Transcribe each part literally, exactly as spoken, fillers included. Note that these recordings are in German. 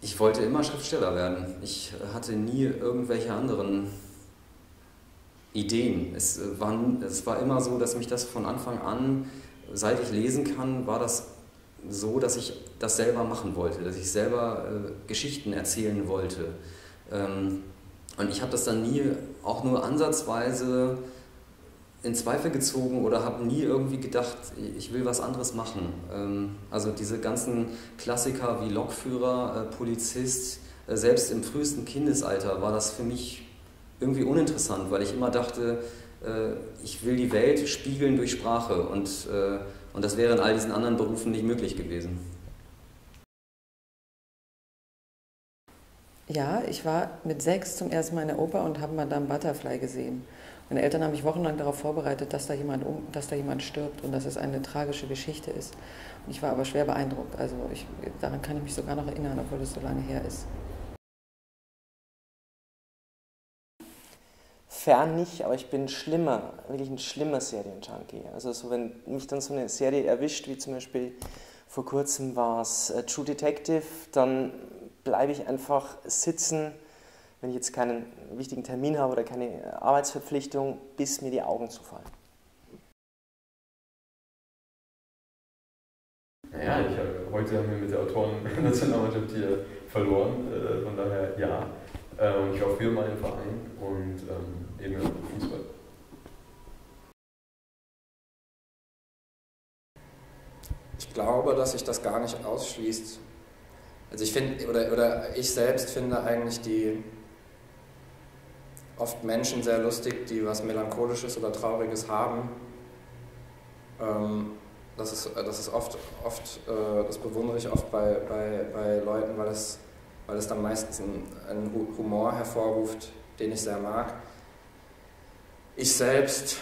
Ich wollte immer Schriftsteller werden. Ich hatte nie irgendwelche anderen Ideen. Es war, es war immer so, dass mich das von Anfang an, seit ich lesen kann, war das so, dass ich das selber machen wollte, dass ich selber äh, Geschichten erzählen wollte. Ähm, und ich habe das dann nie auch nur ansatzweise in Zweifel gezogen oder habe nie irgendwie gedacht, ich will was anderes machen. Ähm, also diese ganzen Klassiker wie Lokführer, äh, Polizist, äh, selbst im frühesten Kindesalter war das für mich irgendwie uninteressant, weil ich immer dachte, äh, ich will die Welt spiegeln durch Sprache und, äh, und das wäre in all diesen anderen Berufen nicht möglich gewesen. Ja, ich war mit sechs zum ersten Mal in der Oper und habe Madame Butterfly gesehen. Meine Eltern haben mich wochenlang darauf vorbereitet, dass da jemand, um, dass da jemand stirbt und dass es eine tragische Geschichte ist. Und ich war aber schwer beeindruckt. Also ich, daran kann ich mich sogar noch erinnern, obwohl es so lange her ist. Fern nicht, aber ich bin schlimmer, wirklich ein schlimmer Serienjunkie. Also so, wenn mich dann so eine Serie erwischt, wie zum Beispiel vor kurzem war es äh, True Detective, dann bleibe ich einfach sitzen, wenn ich jetzt keinen wichtigen Termin habe oder keine Arbeitsverpflichtung, bis mir die Augen zufallen. Naja, ich, heute haben wir mit der Autoren-Nationalmannschaft hier verloren, äh, von daher ja. Ähm, ich war früher mal im Verein und ähm, eben im Fußball. Ich glaube, dass sich das gar nicht ausschließt. Also ich finde, oder, oder ich selbst finde eigentlich die oft Menschen sehr lustig, die was Melancholisches oder Trauriges haben. Ähm, das ist, das ist oft, oft äh, das bewundere ich oft bei, bei, bei Leuten, weil es, weil es dann meistens einen, einen Humor hervorruft, den ich sehr mag. Ich selbst,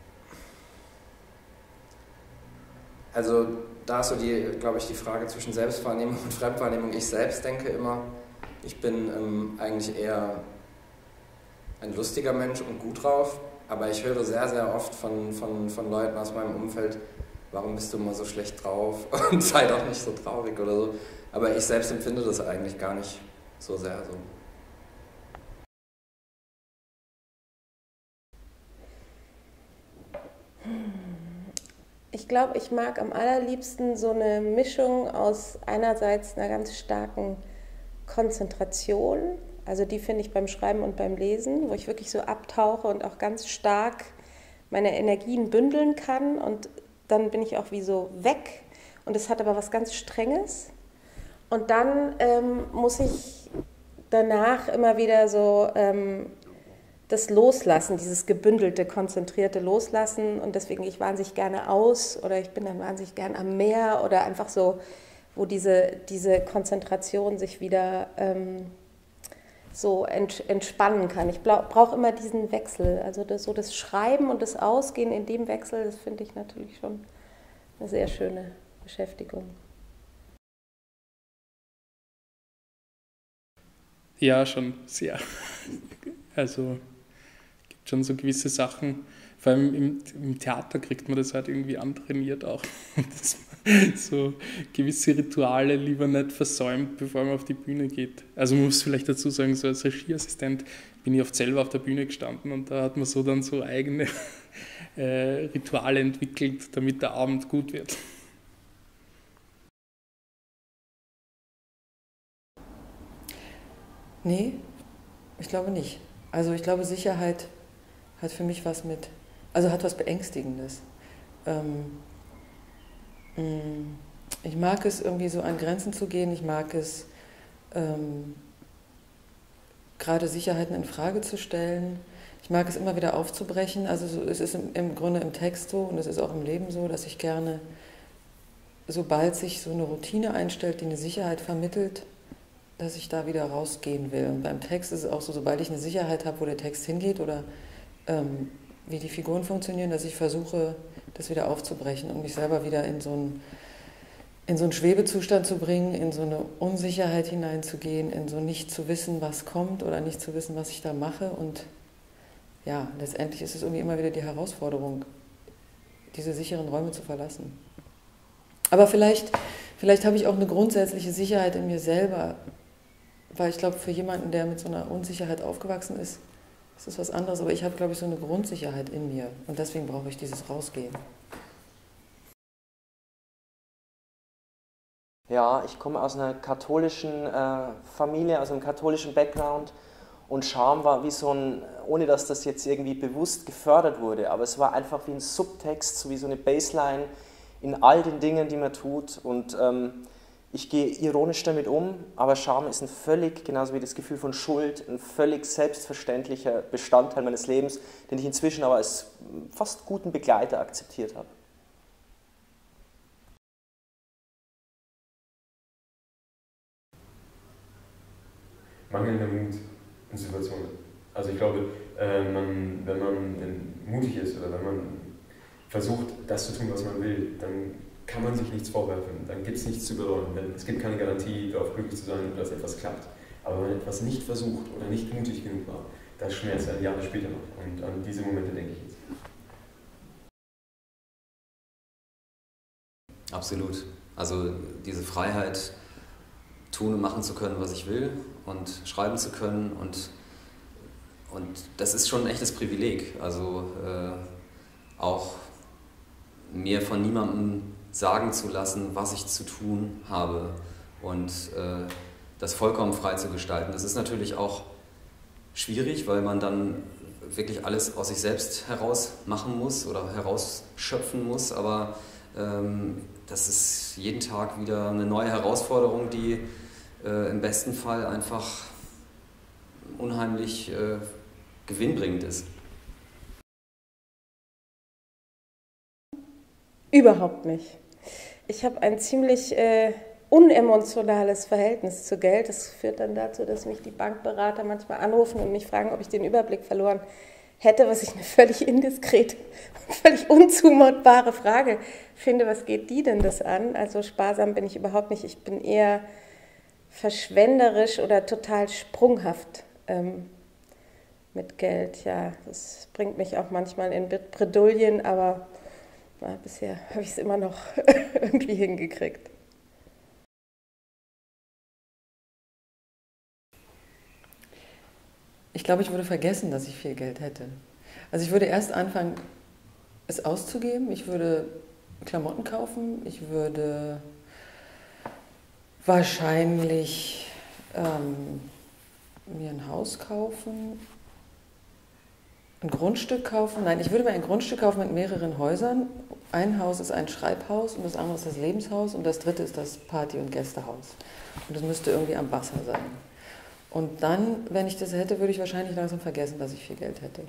also da ist so die, glaube ich, die Frage zwischen Selbstwahrnehmung und Fremdwahrnehmung. Ich selbst denke immer, ich bin ähm, eigentlich eher ein lustiger Mensch und gut drauf, aber ich höre sehr, sehr oft von, von, von Leuten aus meinem Umfeld, warum bist du immer so schlecht drauf und sei doch nicht so traurig oder so. Aber ich selbst empfinde das eigentlich gar nicht so sehr so. Ich glaube, ich mag am allerliebsten so eine Mischung aus einerseits einer ganz starken Konzentration, also die finde ich beim Schreiben und beim Lesen, wo ich wirklich so abtauche und auch ganz stark meine Energien bündeln kann und dann bin ich auch wie so weg und es hat aber was ganz Strenges. Und dann ähm, muss ich danach immer wieder so ähm, das Loslassen, dieses gebündelte, konzentrierte Loslassen und deswegen gehe ich wahnsinnig gerne aus oder ich bin dann wahnsinnig gern am Meer oder einfach so, wo diese, diese Konzentration sich wieder ähm, so ent, entspannen kann. Ich brauche immer diesen Wechsel, also das, so das Schreiben und das Ausgehen in dem Wechsel, das finde ich natürlich schon eine sehr schöne Beschäftigung. Ja, schon sehr. Also gibt schon so gewisse Sachen, vor allem im, im Theater kriegt man das halt irgendwie antrainiert auch. Dass man so gewisse Rituale lieber nicht versäumt, bevor man auf die Bühne geht. Also man muss vielleicht dazu sagen, so als Regieassistent bin ich oft selber auf der Bühne gestanden und da hat man so dann so eigene äh, Rituale entwickelt, damit der Abend gut wird. Nee, ich glaube nicht. Also ich glaube, Sicherheit hat für mich was mit, also hat was Beängstigendes. Ähm, ich mag es irgendwie so an Grenzen zu gehen, ich mag es ähm, gerade Sicherheiten in Frage zu stellen, ich mag es immer wieder aufzubrechen, also so, es ist im, im Grunde im Text so und es ist auch im Leben so, dass ich gerne, sobald sich so eine Routine einstellt, die eine Sicherheit vermittelt, dass ich da wieder rausgehen will. Und beim Text ist es auch so, sobald ich eine Sicherheit habe, wo der Text hingeht oder ähm, wie die Figuren funktionieren, dass ich versuche, das wieder aufzubrechen und mich selber wieder in so einen, in so einen Schwebezustand zu bringen, in so eine Unsicherheit hineinzugehen, in so nicht zu wissen, was kommt oder nicht zu wissen, was ich da mache. Und ja, letztendlich ist es irgendwie immer wieder die Herausforderung, diese sicheren Räume zu verlassen. Aber vielleicht, vielleicht habe ich auch eine grundsätzliche Sicherheit in mir selber, weil ich glaube, für jemanden, der mit so einer Unsicherheit aufgewachsen ist, ist das was anderes. Aber ich habe, glaube ich, so eine Grundsicherheit in mir und deswegen brauche ich dieses Rausgehen. Ja, ich komme aus einer katholischen äh, Familie, aus einem katholischen Background und Scham war wie so ein, ohne dass das jetzt irgendwie bewusst gefördert wurde, aber es war einfach wie ein Subtext, so wie so eine Baseline in all den Dingen, die man tut und ähm, ich gehe ironisch damit um, aber Scham ist ein völlig, genauso wie das Gefühl von Schuld, ein völlig selbstverständlicher Bestandteil meines Lebens, den ich inzwischen aber als fast guten Begleiter akzeptiert habe. Mangelnder Mut in Situationen. Also ich glaube, äh, man, wenn man mutig ist oder wenn man versucht, das zu tun, was man will, dann kann man sich nichts vorwerfen, dann gibt es nichts zu bereuen. Denn es gibt keine Garantie darauf, glücklich zu sein, dass etwas klappt. Aber wenn man etwas nicht versucht oder nicht mutig genug war, das schmerzt ein Jahre später noch. Und an diese Momente denke ich jetzt. Absolut. Also diese Freiheit, tun und machen zu können, was ich will und schreiben zu können und, und das ist schon ein echtes Privileg. Also äh, auch mir von niemandem sagen zu lassen, was ich zu tun habe und äh, das vollkommen frei zu gestalten. Das ist natürlich auch schwierig, weil man dann wirklich alles aus sich selbst heraus machen muss oder herausschöpfen muss, aber ähm, das ist jeden Tag wieder eine neue Herausforderung, die äh, im besten Fall einfach unheimlich äh, gewinnbringend ist. Überhaupt nicht. Ich habe ein ziemlich äh, unemotionales Verhältnis zu Geld. Das führt dann dazu, dass mich die Bankberater manchmal anrufen und mich fragen, ob ich den Überblick verloren hätte, was ich eine völlig indiskrete und völlig unzumutbare Frage finde. Was geht die denn das an? Also sparsam bin ich überhaupt nicht. Ich bin eher verschwenderisch oder total sprunghaft ähm, mit Geld. Ja, das bringt mich auch manchmal in Bredouillen, aber na, bisher habe ich es immer noch irgendwie hingekriegt. Ich glaube, ich würde vergessen, dass ich viel Geld hätte. Also ich würde erst anfangen, es auszugeben. Ich würde Klamotten kaufen. Ich würde wahrscheinlich ähm, mir ein Haus kaufen, ein Grundstück kaufen. Nein, ich würde mir ein Grundstück kaufen mit mehreren Häusern. Ein Haus ist ein Schreibhaus und das andere ist das Lebenshaus und das dritte ist das Party- und Gästehaus. Und das müsste irgendwie am Wasser sein. Und dann, wenn ich das hätte, würde ich wahrscheinlich langsam vergessen, dass ich viel Geld hätte.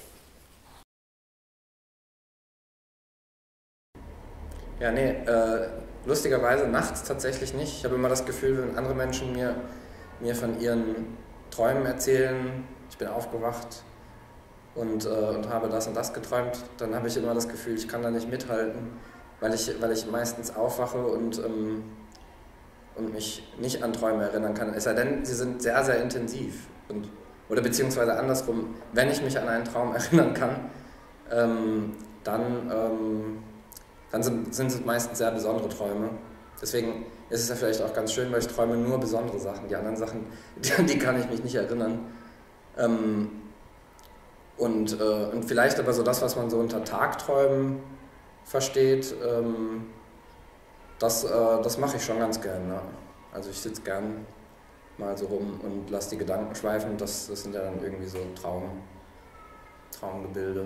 Ja, nee, äh, lustigerweise nachts tatsächlich nicht. Ich habe immer das Gefühl, wenn andere Menschen mir, mir von ihren Träumen erzählen, ich bin aufgewacht und, äh, und habe das und das geträumt, dann habe ich immer das Gefühl, ich kann da nicht mithalten, weil ich, weil ich meistens aufwache und... Ähm, und mich nicht an Träume erinnern kann, es sei denn, sie sind sehr, sehr intensiv. Und, oder beziehungsweise andersrum, wenn ich mich an einen Traum erinnern kann, ähm, dann, ähm, dann sind, sind es meistens sehr besondere Träume. Deswegen ist es ja vielleicht auch ganz schön, weil ich träume nur besondere Sachen. Die anderen Sachen, die, die kann ich mich nicht erinnern. Ähm, und, äh, und vielleicht aber so das, was man so unter Tagträumen versteht, ähm, Das, äh, das mache ich schon ganz gern. Ne? Also ich sitze gern mal so rum und lasse die Gedanken schweifen. Das, das sind ja dann irgendwie so Traum, Traumgebilde.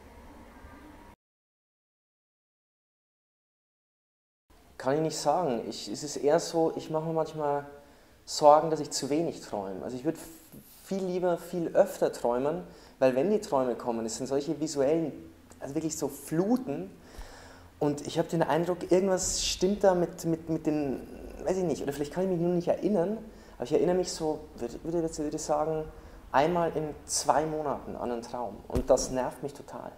Kann ich nicht sagen. Ich, es ist eher so, ich mache mir manchmal Sorgen, dass ich zu wenig träume. Also ich würde viel lieber, viel öfter träumen, weil wenn die Träume kommen, es sind solche visuellen, also wirklich so Fluten. Und ich habe den Eindruck, irgendwas stimmt da mit, mit, mit den, weiß ich nicht, oder vielleicht kann ich mich nur nicht erinnern, aber ich erinnere mich so, würde, würde jetzt würde ich sagen, einmal in zwei Monaten an einen Traum. Und das nervt mich total.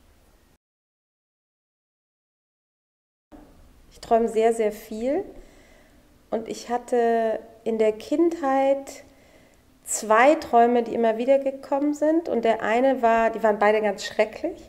Ich träume sehr, sehr viel und ich hatte in der Kindheit zwei Träume, die immer wieder gekommen sind und der eine war, die waren beide ganz schrecklich.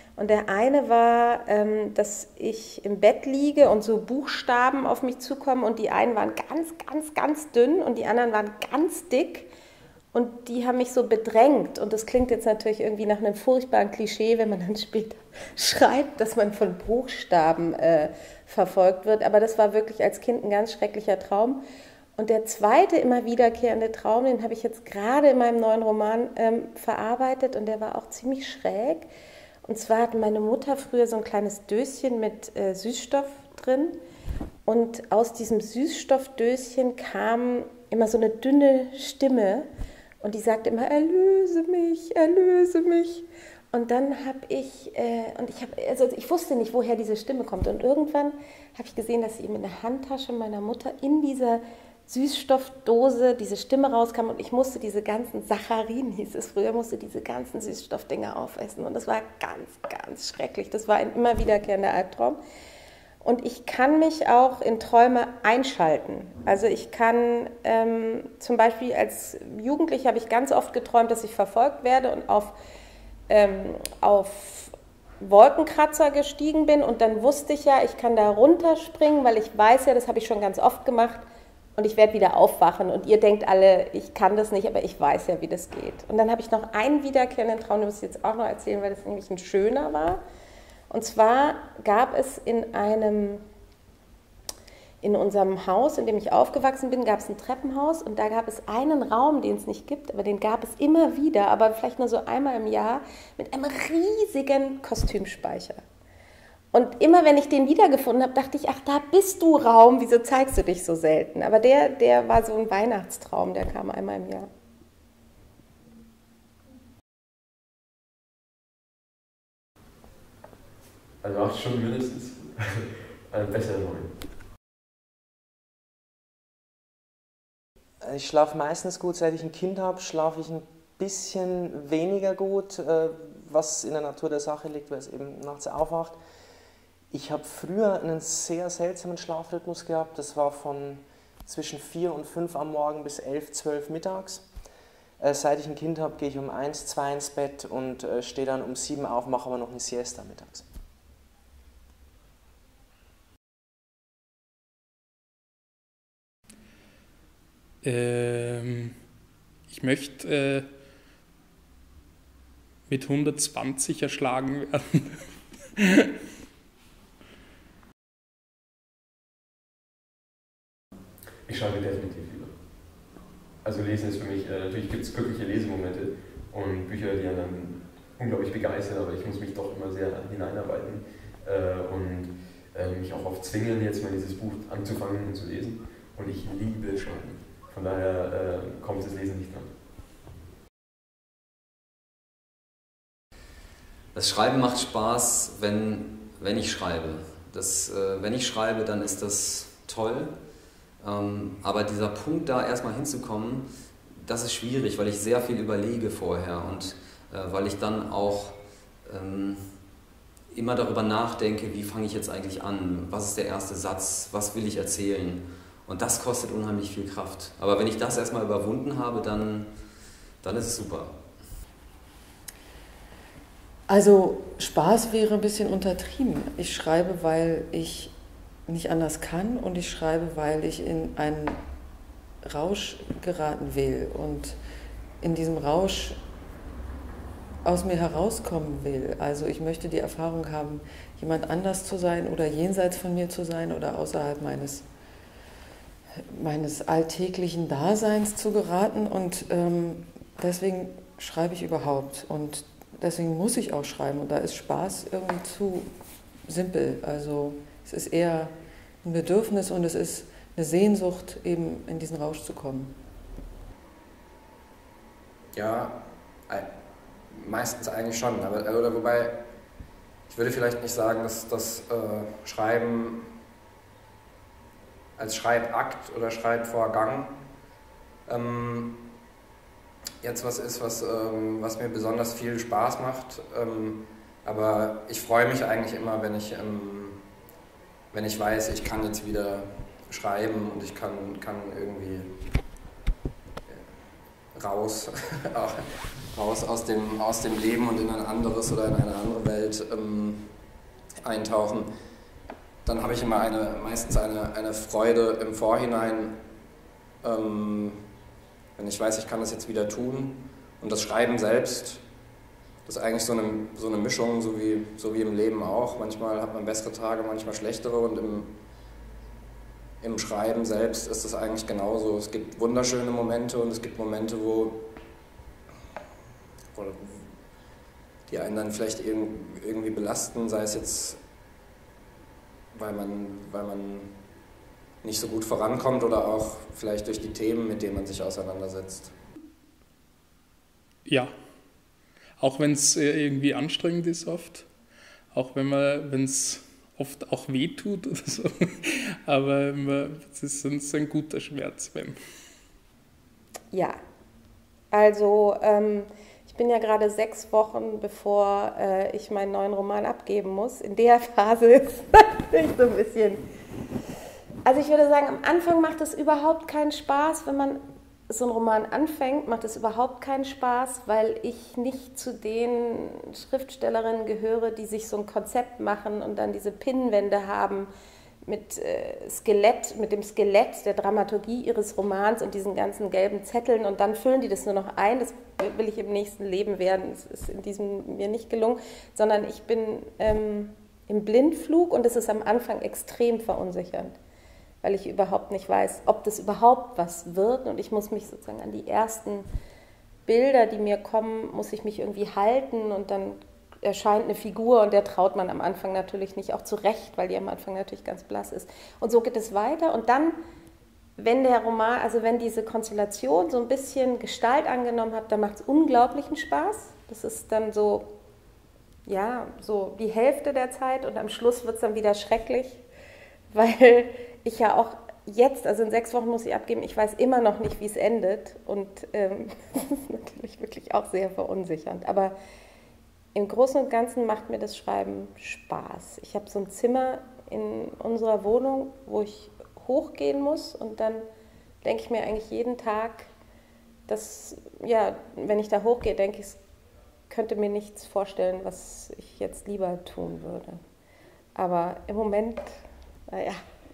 Und der eine war, ähm, dass ich im Bett liege und so Buchstaben auf mich zukommen und die einen waren ganz, ganz, ganz dünn und die anderen waren ganz dick und die haben mich so bedrängt. Und das klingt jetzt natürlich irgendwie nach einem furchtbaren Klischee, wenn man dann später schreibt, dass man von Buchstaben äh, verfolgt wird. Aber das war wirklich als Kind ein ganz schrecklicher Traum. Und der zweite immer wiederkehrende Traum, den habe ich jetzt gerade in meinem neuen Roman ähm, verarbeitet und der war auch ziemlich schräg. Und zwar hatte meine Mutter früher so ein kleines Döschen mit äh, Süßstoff drin und aus diesem Süßstoffdöschen kam immer so eine dünne Stimme und die sagte immer, erlöse mich, erlöse mich. Und dann habe ich, äh, und ich habe, also ich wusste nicht, woher diese Stimme kommt. Und irgendwann habe ich gesehen, dass eben in der Handtasche meiner Mutter in dieser Süßstoffdose diese Stimme rauskam und ich musste diese ganzen Saccharin, hieß es früher, musste diese ganzen Süßstoffdinger aufessen und das war ganz, ganz schrecklich. Das war ein immer wiederkehrender Albtraum. Und ich kann mich auch in Träume einschalten. Also ich kann ähm, zum Beispiel als Jugendliche habe ich ganz oft geträumt, dass ich verfolgt werde und auf, ähm, auf Wolkenkratzer gestiegen bin und dann wusste ich ja, ich kann da runterspringen, weil ich weiß ja, das habe ich schon ganz oft gemacht, und ich werde wieder aufwachen und ihr denkt alle, ich kann das nicht, aber ich weiß ja, wie das geht. Und dann habe ich noch einen wiederkehrenden Traum, den muss ich jetzt auch noch erzählen, weil das nämlich ein schöner war. Und zwar gab es in einem, in unserem Haus, in dem ich aufgewachsen bin, gab es ein Treppenhaus und da gab es einen Raum, den es nicht gibt, aber den gab es immer wieder, aber vielleicht nur so einmal im Jahr, mit einem riesigen Kostümspeicher. Und immer wenn ich den wiedergefunden habe, dachte ich, ach, da bist du, Raum, wieso zeigst du dich so selten? Aber der, der war so ein Weihnachtstraum, der kam einmal im Jahr. Also acht Stunden mindestens, besser neun. Ich schlafe meistens gut, seit ich ein Kind habe, schlafe ich ein bisschen weniger gut, was in der Natur der Sache liegt, weil es eben nachts aufwacht. Ich habe früher einen sehr seltsamen Schlafrhythmus gehabt. Das war von zwischen vier und fünf am Morgen bis elf, zwölf mittags. Äh, seit ich ein Kind habe, gehe ich um eins, zwei ins Bett und äh, stehe dann um sieben auf, mache aber noch eine Siesta mittags. Ähm, ich möchte äh, mit hundertzwanzig erschlagen werden. Ich schreibe definitiv lieber. Also Lesen ist für mich, äh, natürlich gibt es glückliche Lesemomente und Bücher, die einen dann unglaublich begeistern, aber ich muss mich doch immer sehr hineinarbeiten äh, und äh, mich auch oft zwingen, jetzt mal dieses Buch anzufangen und zu lesen. Und ich liebe Schreiben. Von daher äh, kommt das Lesen nicht dran. Das Schreiben macht Spaß, wenn, wenn ich schreibe. Das, äh, wenn ich schreibe, dann ist das toll. Ähm, aber dieser Punkt, da erstmal hinzukommen, das ist schwierig, weil ich sehr viel überlege vorher und äh, weil ich dann auch ähm, immer darüber nachdenke, wie fange ich jetzt eigentlich an, was ist der erste Satz, was will ich erzählen, und das kostet unheimlich viel Kraft. Aber wenn ich das erstmal überwunden habe, dann, dann ist es super. Also Spaß wäre ein bisschen untertrieben. Ich schreibe, weil ich nicht anders kann und ich schreibe, weil ich in einen Rausch geraten will und in diesem Rausch aus mir herauskommen will. Also ich möchte die Erfahrung haben, jemand anders zu sein oder jenseits von mir zu sein oder außerhalb meines, meines alltäglichen Daseins zu geraten, und ähm, deswegen schreibe ich überhaupt und deswegen muss ich auch schreiben, und da ist Spaß irgendwie zu simpel. Also es ist eher ein Bedürfnis und es ist eine Sehnsucht, eben in diesen Rausch zu kommen. Ja, meistens eigentlich schon. Aber, oder wobei, ich würde vielleicht nicht sagen, dass das äh, Schreiben als Schreibakt oder Schreibvorgang ähm, jetzt was ist, was, ähm, was mir besonders viel Spaß macht. Ähm, aber ich freue mich eigentlich immer, wenn ich, ähm, wenn ich weiß, ich kann jetzt wieder schreiben und ich kann, kann irgendwie raus, raus aus, dem, aus dem Leben und in ein anderes oder in eine andere Welt. Welt ähm, eintauchen, dann habe ich immer eine, meistens eine, eine Freude im Vorhinein, ähm, wenn ich weiß, ich kann das jetzt wieder tun. Und das Schreiben selbst, das ist eigentlich so eine, so eine Mischung, so wie, so wie im Leben auch. Manchmal hat man bessere Tage, manchmal schlechtere, und im, im Schreiben selbst ist es eigentlich genauso. Es gibt wunderschöne Momente und es gibt Momente, wo, wo die einen dann vielleicht irgendwie belasten, sei es jetzt, weil man, weil man nicht so gut vorankommt oder auch vielleicht durch die Themen, mit denen man sich auseinandersetzt. Ja, auch wenn es irgendwie anstrengend ist oft, auch wenn man, wenn es oft auch weh tut oder so, aber es ist sonst ein guter Schmerz. Wenn. Ja, also ähm, ich bin ja gerade sechs Wochen, bevor äh, ich meinen neuen Roman abgeben muss. In der Phase ist natürlich so ein bisschen... Also ich würde sagen, am Anfang macht es überhaupt keinen Spaß, wenn man so einen Roman anfängt, macht es überhaupt keinen Spaß, weil ich nicht zu den Schriftstellerinnen gehöre, die sich so ein Konzept machen und dann diese Pinnwände haben mit äh, Skelett, mit dem Skelett der Dramaturgie ihres Romans und diesen ganzen gelben Zetteln, und dann füllen die das nur noch ein. Das will ich im nächsten Leben werden. Das ist in diesem mir nicht gelungen, sondern ich bin ähm, im Blindflug, und es ist am Anfang extrem verunsichernd, weil ich überhaupt nicht weiß, ob das überhaupt was wird, und ich muss mich sozusagen an die ersten Bilder, die mir kommen, muss ich mich irgendwie halten, und dann erscheint eine Figur, und der traut man am Anfang natürlich nicht, auch zurecht, weil die am Anfang natürlich ganz blass ist. Und so geht es weiter, und dann, wenn der Roman, also wenn diese Konstellation so ein bisschen Gestalt angenommen hat, dann macht es unglaublichen Spaß. Das ist dann so, ja, so die Hälfte der Zeit, und am Schluss wird es dann wieder schrecklich, weil ich ja auch jetzt, also in sechs Wochen muss ich abgeben, ich weiß immer noch nicht, wie es endet, und ähm, das ist natürlich wirklich auch sehr verunsichernd. Aber im Großen und Ganzen macht mir das Schreiben Spaß. Ich habe so ein Zimmer in unserer Wohnung, wo ich hochgehen muss, und dann denke ich mir eigentlich jeden Tag, dass, ja, wenn ich da hochgehe, denke ich, ich könnte mir nichts vorstellen, was ich jetzt lieber tun würde. Aber im Moment, naja.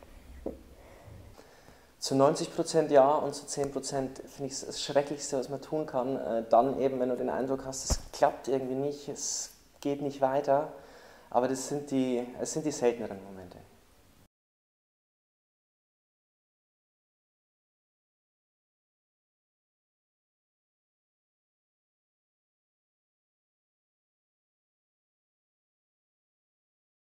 Zu neunzig Prozent ja, und zu zehn Prozent finde ich es das Schrecklichste, was man tun kann. Äh, dann eben, wenn du den Eindruck hast, es klappt irgendwie nicht, es geht nicht weiter. Aber das sind die, es sind die selteneren Momente.